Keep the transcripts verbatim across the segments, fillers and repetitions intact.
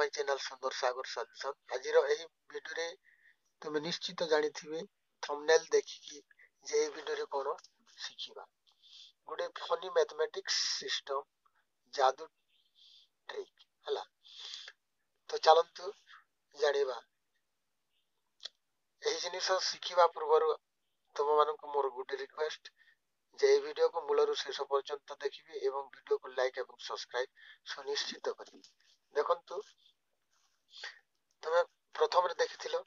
My channel सुंदर सागर solution. आज एही वीडियो रे तुम निश्चित जानी थिबे थंबनेल देखिकी जे एही वीडियो रे कोन सिखिबा गोटे फनी मैथमेटिक्स सिस्टम जादू ट्रिक हला। तो चलंतु जानिबा एही जिनिस सिखिबा पूर्व तुम मानक मोर गुड रिक्वेस्ट जे वीडियो को मूलरू शेष पर्यंत देखिबे एवं वीडियो को लाइक एवं सब्सक्राइब सुनिश्चित करिबे। देखंतु तुम प्रथम रे देखिथिलो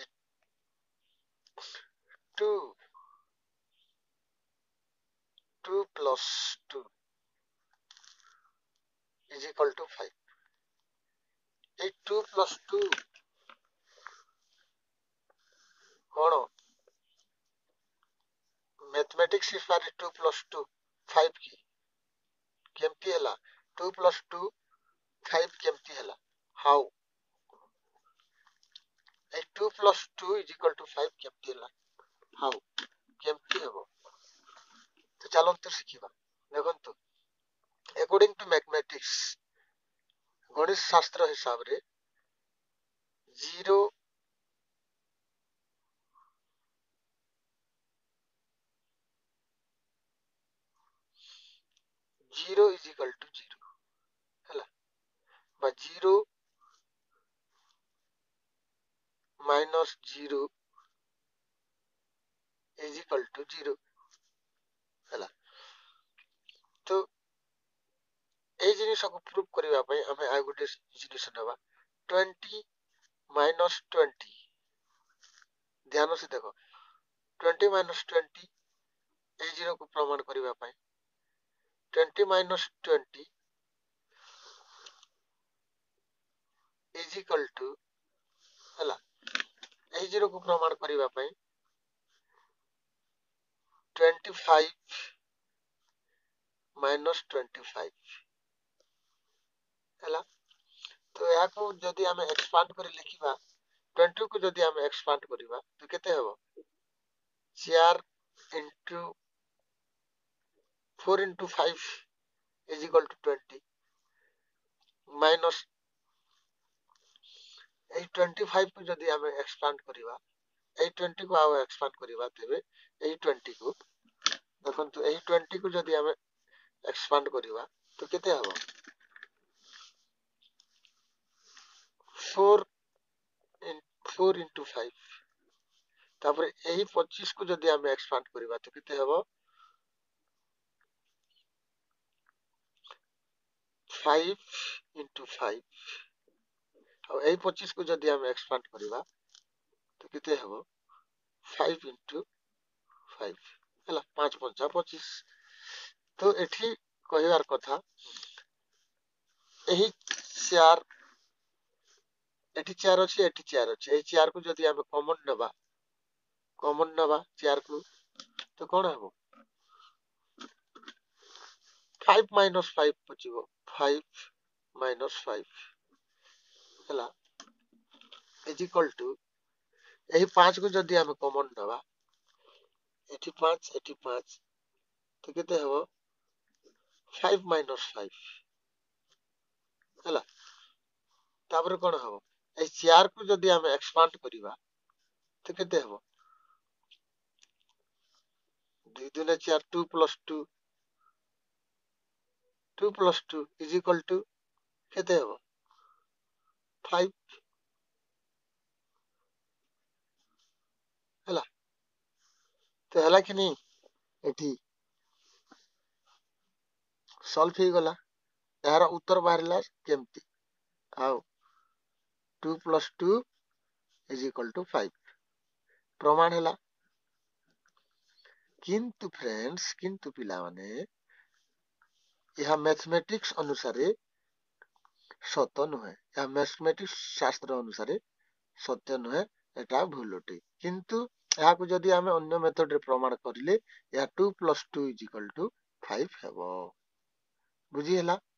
two two plus two is equal to five. ए टू प्लस टू कोन मैथमेटिक्स इफार टू प्लस टू फाइव की केमती हला टू प्लस टू फाइव केमती हला हाउ ए two plus two is equal to five केमती हला हाउ केमती हेबो। तो चलो तो सिखिबा। देखंतु अकॉर्डिंग टू मैथमेटिक्स गणित शास्त्र हिसाब रे zero zero is equal to zero हला बा zero minus zero is equal to zero हला। तो ए जिनिस को प्रूव करबा पई हमें आ गुटे जिनिस नबा ट्वेंटी माइनस ट्वेंटी। ध्यान से देखो ट्वेंटी माइनस ट्वेंटी ए जीरो को प्रमाण करबा पई twenty minus twenty is equal to हला ए जीरो को प्रमाण करबा पई twenty five minus twenty five हला। तो या को जदी हमें एक्सपांड कर लिखिबा ट्वेंटी को जदी हमें एक्सपांड करबा तो केते हेबो four into four into five is equal to twenty minus ए ट्वेंटी फाइव को जदी हमें एक्सपांड करबा ए ट्वेंटी को आउ एक्सपांड करबा तबे ए ट्वेंटी को देखन तो ए ट्वेंटी को जदी हमें एक्सपांड करबा तो केते हेबो फोर फोर into फाइव तापर एही पच्चीस को जदी हमें एक्सपांड करबा तो केते हेबो फाइव into फाइव और एही पच्चीस को जदी हमें एक्सपांड करबा तो केते हेबो फाइव into फाइव हला पाँच पंचा पच्चीस। तो एठी कहबार कथा एही चार एठी चार अछि एठी चार अछि एही चार को जदी हमें कॉमन नबा कॉमन नबा चार को तो कोन हेबो फाइव माइनस फाइव पचिबो फाइव माइनस फाइव हला इज इक्वल टू एही पाँच को जदी हमें कॉमन नबा एठी पाँच एठी पाँच तो केते हेबो फाइव माइनस फाइव हला। तापर कोन हेबो ए चार को जदी हमें एक्सपांड करिबा तो केते हेबो दो दुने चार two plus two two plus two is equal to केते हेबो फाइव हला। तो हला कि नहीं एठी सॉल्व ही गला यार उत्तर बाहरला केमती how two plus two is equal to five प्रमाण हला। किंतु फ्रेंड्स किंतु पिला माने यह मैथमेटिक्स अनुसार सत्य नुहे यह मैथमेटिक्स शास्त्र अनुसार सत्य नुहे एटा भूल अटे। किंतु यहा को जदी हमें अन्य मेथड रे प्रमाण करिले या two plus two is equal to five हेबो बुझी हला।